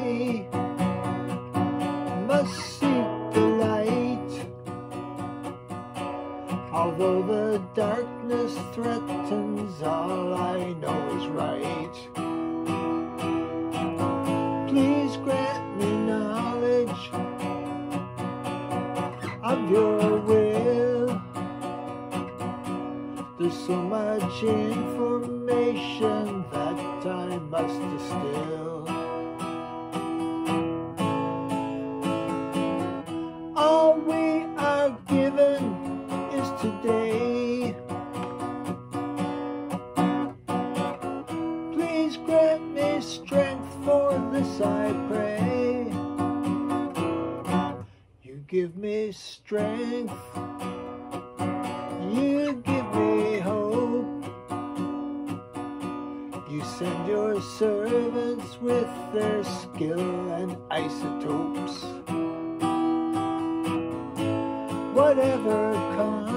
day must seek the light, although the darkness threatens, all I know is right. Please grant me knowledge of your will. There's so much information that I must distill. All we are given is today. Please grant me strength, for this I pray. You give me strength, you give me hope. You send your servants with their skill and isotopes. Whatever comes,